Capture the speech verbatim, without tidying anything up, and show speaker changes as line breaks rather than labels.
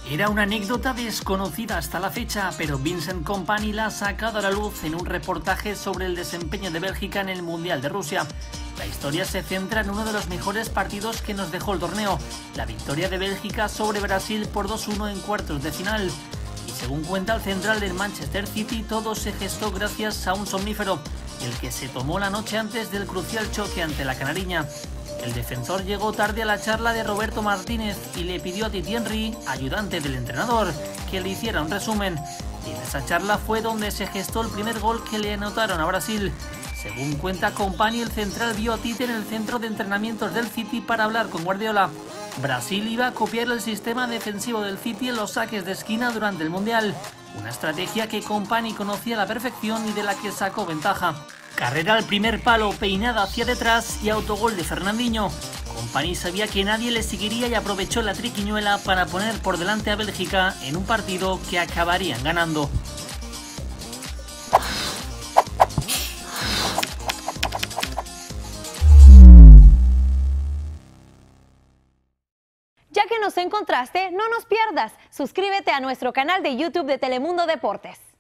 Era una anécdota desconocida hasta la fecha, pero Vincent Kompany la ha sacado a la luz en un reportaje sobre el desempeño de Bélgica en el Mundial de Rusia. La historia se centra en uno de los mejores partidos que nos dejó el torneo, la victoria de Bélgica sobre Brasil por dos uno en cuartos de final. Y según cuenta el central del Manchester City, todo se gestó gracias a un somnífero, el que se tomó la noche antes del crucial choque ante la canariña. El defensor llegó tarde a la charla de Roberto Martínez y le pidió a Thierry Henry, ayudante del entrenador, que le hiciera un resumen. Y en esa charla fue donde se gestó el primer gol que le anotaron a Brasil. Según cuenta Kompany, el central vio a Tite en el centro de entrenamientos del City para hablar con Guardiola. Brasil iba a copiar el sistema defensivo del City en los saques de esquina durante el Mundial, una estrategia que Kompany conocía a la perfección y de la que sacó ventaja. Carrera al primer palo, peinada hacia detrás y autogol de Fernandinho. Kompany sabía que nadie le seguiría y aprovechó la triquiñuela para poner por delante a Bélgica en un partido que acabarían ganando.
Ya que nos encontraste, no nos pierdas. Suscríbete a nuestro canal de YouTube de Telemundo Deportes.